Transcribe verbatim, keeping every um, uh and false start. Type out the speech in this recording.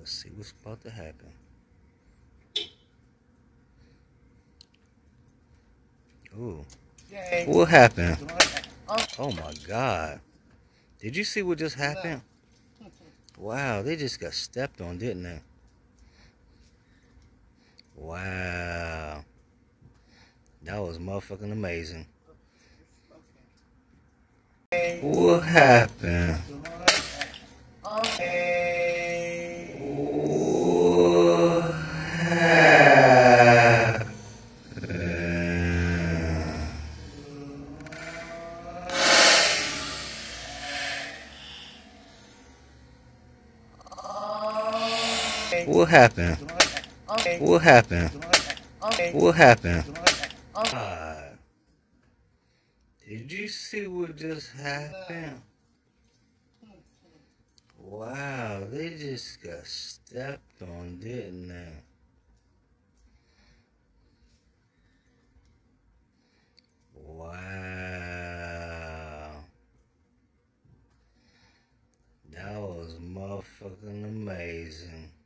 Let's see what's about to happen. Ooh. What happened? Oh my God. Did you see what just happened? Wow, they just got stepped on, didn't they? Wow. That was motherfucking amazing. What happened? What happened? What happened? What happened? What happened? God. Did you see what just happened? Wow, they just got stepped on, didn't they? Wow. That was motherfucking amazing.